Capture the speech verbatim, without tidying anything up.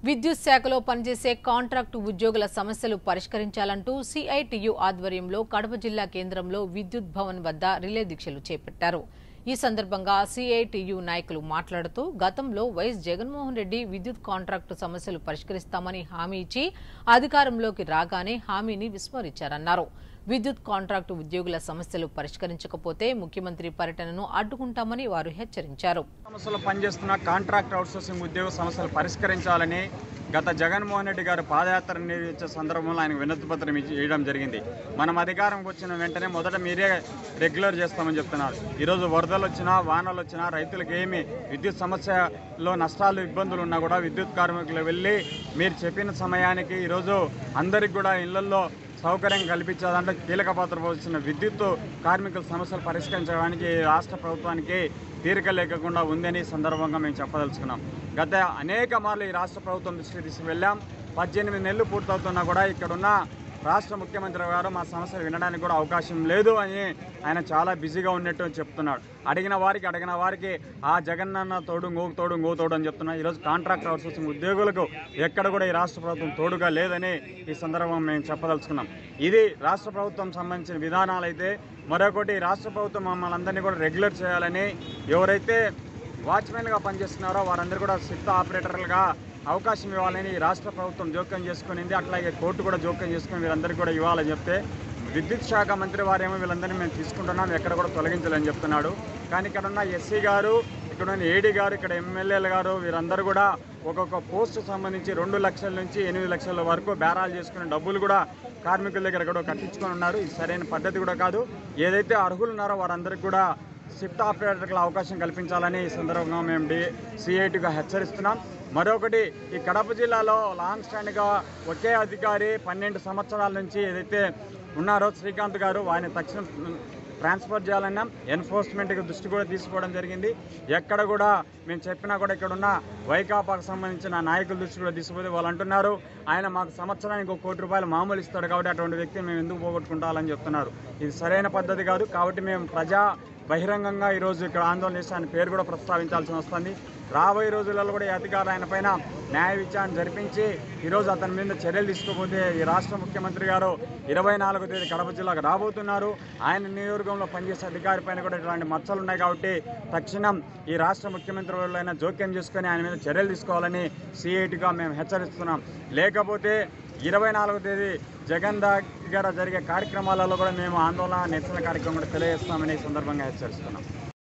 విద్యుత్ శాఖలో పనిచేసే కాంట్రాక్టు ఉద్యోగుల సమస్యలు పరిష్కరించాలంటూ సిఐటియు ఆధ్వర్యంలో కడప జిల్లా కేంద్రంలో విద్యుత్ భవన్ వద్ద రిలే దీక్షలు చేపట్టారు. ఈ సందర్భంగా సిఐటియు నాయకులు మాట్లాడుతూ గతంలో వైఎస్ జగన్మోహన్ రెడ్డి విద్యుత్ కాంట్రాక్టు సమస్యలు పరిష్కరిస్తామని హామీ ఇచ్చి అధికారంలోకి రాగానే హామీని విస్మరించారన్నారు. విద్యుత్ కాంట్రాక్టు ఉద్యోగుల సమస్యలు పరిష్కరించకపోతే ముఖ్యమంత్రి పర్యటనను అడ్డుకుంటామని వారు హెచ్చరించారు. సమస్యలు పనిచేస్తున్న కాంట్రాక్ట్ అవుట్సోర్సింగ్ ఉద్యోగ సమస్యలు పరిష్కరించాలని గత జగన్మోహన్ రెడ్డి గారు పాదయాత్ర నిర్వహించే సందర్భంలో ఆయన వినతి పత్రం ఇవ్వడం జరిగింది. మనం అధికారంకి వచ్చిన వెంటనే మొదట మీరే రెగ్యులర్ చేస్తామని చెప్తున్నారు. ఈరోజు వరదలు వచ్చినా వానలు వచ్చినా రైతులకు ఏమి విద్యుత్ సమస్యలో నష్టాలు ఇబ్బందులు ఉన్నా కూడా విద్యుత్ కార్మికులు వెళ్ళి మీరు చెప్పిన సమయానికి ఈరోజు అందరికి కూడా ఇళ్లలో సౌకర్యం కల్పించాలంటే కీలక పాత్ర పోషిస్తున్న విద్యుత్ కార్మికుల సమస్యలు పరిష్కరించడానికి రాష్ట్ర ప్రభుత్వానికి తీరిక లేకుండా ఉందని సందర్భంగా మేము చెప్పదలుచుకున్నాం. గత అనేక మార్లు ఈ రాష్ట్ర ప్రభుత్వం దృష్టికి తీసుకువెళ్ళాం. పద్దెనిమిది నెలలు పూర్తవుతున్నా కూడా ఇక్కడున్న రాష్ట్ర ముఖ్యమంత్రి గారు మా సమస్యలు వినడానికి కూడా అవకాశం లేదు అని ఆయన చాలా బిజీగా ఉన్నట్టు చెప్తున్నాడు. అడిగిన వారికి అడిగిన వారికి ఆ జగనన్న తోడు ఇంకో తోడు ఇంకో తోడు అని చెప్తున్నారు. ఈరోజు కాంట్రాక్ట్ అవుట్సోర్సింగ్ ఉద్యోగులకు ఎక్కడ కూడా ఈ రాష్ట్ర ప్రభుత్వం తోడుగా లేదని ఈ సందర్భంగా మేము చెప్పదలుచుకున్నాం. ఇది రాష్ట్ర ప్రభుత్వం సంబంధించిన విధానాలు అయితే, మరొకటి రాష్ట్ర ప్రభుత్వం మమ్మల్ని అందరినీ కూడా రెగ్యులర్ చేయాలని, ఎవరైతే వాచ్మెన్గా పనిచేస్తున్నారో వారందరూ కూడా షిఫ్ట్ ఆపరేటర్లుగా అవకాశం ఇవ్వాలని రాష్ట్ర ప్రభుత్వం జోక్యం చేసుకునింది. అట్లాగే కోర్టు కూడా జోక్యం చేసుకుని వీరందరికీ కూడా ఇవ్వాలని చెప్తే విద్యుత్ శాఖ మంత్రి వారేమో వీళ్ళందరినీ మేము తీసుకుంటున్నాం, ఎక్కడ కూడా తొలగించాలని చెప్తున్నాడు. కానీ ఇక్కడ ఉన్న ఎస్సీ గారు, ఇక్కడ ఉన్న ఏడీ గారు, ఇక్కడ ఎమ్మెల్యేలు గారు వీరందరూ కూడా ఒక్కొక్క పోస్టు సంబంధించి రెండు లక్షల నుంచి ఎనిమిది లక్షల వరకు బేరాలు చేసుకునే డబ్బులు కూడా కార్మికుల దగ్గర కూడా కట్టించుకొని ఉన్నారు. ఇది సరైన పద్ధతి కూడా కాదు. ఏదైతే అర్హులు ఉన్నారో వారందరికీ కూడా షిఫ్ట్ ఆపరేటర్లకు అవకాశం కల్పించాలని ఈ సందర్భంగా మేము డి సిఐటిగా హెచ్చరిస్తున్నాం. మరొకటి, ఈ కడప జిల్లాలో లాంగ్ స్టాండ్గా ఒకే అధికారి పన్నెండు సంవత్సరాల నుంచి ఏదైతే ఉన్నారో శ్రీకాంత్ గారు, వారిని తక్షణం ట్రాన్స్ఫర్ చేయాలన్నా ఎన్ఫోర్స్మెంట్కి దృష్టి కూడా తీసుకోవడం జరిగింది. ఎక్కడ కూడా మేము చెప్పినా కూడా ఇక్కడ ఉన్న వైకాపాకు సంబంధించిన నాయకుల దృష్టి కూడా తీసుకుపోతే వాళ్ళు అంటున్నారు ఆయన మాకు సంవత్సరానికి ఒక కోటి రూపాయలు మామూలు ఇస్తాడు కాబట్టి అటువంటి వ్యక్తిని మేము ఎందుకు పోగొట్టుకుంటామని చెప్తున్నారు. ఇది సరైన పద్ధతి కాదు. కాబట్టి మేము ప్రజా బహిరంగంగా ఈరోజు ఇక్కడ ఆందోళన చేసి ఆయన పేరు కూడా ప్రస్తావించాల్సి వస్తుంది. రాబోయే రోజులలో కూడా ఈ అధికారులు ఆయన పైన న్యాయ విచారణ జరిపించి ఈరోజు అతని మీద చర్యలు తీసుకోకపోతే ఈ రాష్ట్ర ముఖ్యమంత్రి గారు ఇరవై నాలుగో తేదీ కడప జిల్లాకు రాబోతున్నారు. ఆయన నియోజకవర్గంలో పనిచేసే అధికారి పైన కూడా ఇట్లాంటి మచ్చలు ఉన్నాయి కాబట్టి తక్షణం ఈ రాష్ట్ర ముఖ్యమంత్రి వాళ్ళైనా జోక్యం చేసుకొని ఆయన మీద చర్యలు తీసుకోవాలని సిఐటిగా మేము హెచ్చరిస్తున్నాం. లేకపోతే ఇరవై నాలుగో తేదీ జగన్ దగ్గర జరిగే కార్యక్రమాలలో కూడా మేము ఆందోళన నిరసన కార్యక్రమం కూడా తెలియజేస్తామని ఈ సందర్భంగా హెచ్చరిస్తున్నాం.